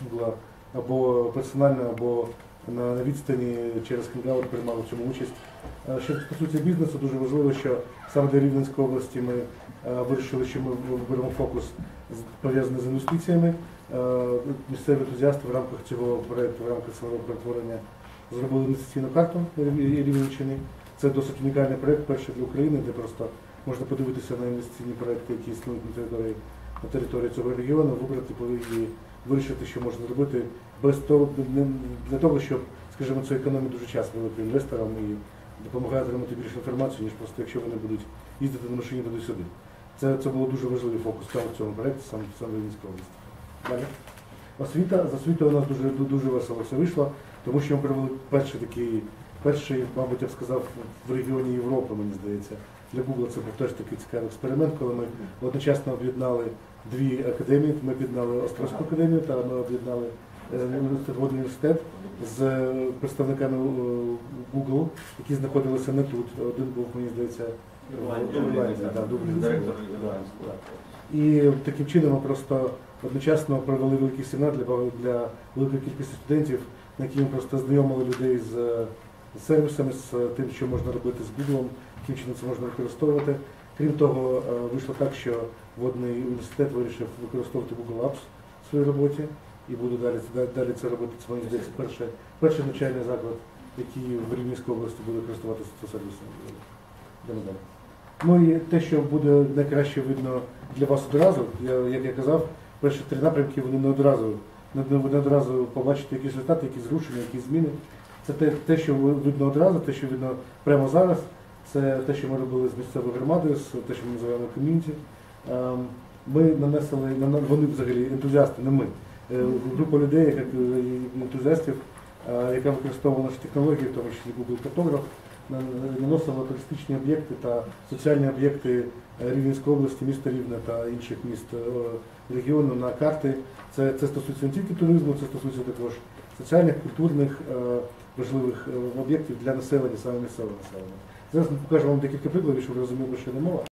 Google або персонально, або на відстані через Hangout приймали в цьому участь. Що стосується бізнесу, дуже важливо, що саме для Рівненської області ми вирішили, що ми беремо фокус пов'язаний з інвестиціями. Місцеві ентузіасти в рамках цього проєкту, в рамках свого перетворення зробили інвестиційну карту Рівненщини. Це досить унікальний проєкт, перший для України, де просто можна подивитися на інвестиційні проєкти, які існують на території цього регіону, вибрати і вирішити, що можна зробити без того, для того, щоб, скажімо, це економить дуже час великим інвесторам і допомагає отримати більше інформації, ніж просто якщо вони будуть їздити на машині туди-сюди. Це було дуже важливий фокус в цьому проєкті, саме в Рівненській області. Далі. Освіта. З освітою у нас дуже весело все вийшло, тому що ми провели перший, мабуть, я б сказав, в регіоні Європи, мені здається. Для Google це був теж такий цікавий експеримент, коли ми одночасно об'єднали дві академії. Ми об'єднали Острозьку академію та ми об'єднали Водний університет з представниками Google, які знаходилися не тут. Один був, мені здається, в Дубліні. І таким чином ми просто одночасно провели великий семінар для великої кількості студентів, на якій ми просто знайомили людей з сервісами, з тим, що можна робити з Google, яким чином це можна використовувати. Крім того, вийшло так, що Водний університет вирішив використовувати Google Apps в своїй роботі і буду далі це робити. Це, мені здається, перший навчальний заклад, який в Рівненській області буде користуватися цим сервісом. Ну і те, що буде найкраще видно для вас одразу, як я казав, перші 3 напрямки, вони не одразу побачите якісь результати, якісь зрушення, якісь зміни. Це те, що видно одразу, те, що видно прямо зараз, це те, що ми робили з місцевою громадою, те, що ми називаємо ком'юніті. Ми нанесли, вони взагалі ентузіасти, не ми, група людей, ентузіастів, яка використовувала наші технології, в тому числі Google Картограф, наносила туристичні об'єкти та соціальні об'єкти Рівненської області, міста Рівне та інших міст регіону на карти. Це стосується не тільки туризму, це стосується також соціальних, культурних, важливих об'єктів для населення, саме місцевого населення. Зараз ми покажемо вам декілька прикладів, щоб ви розуміли, що йде мова.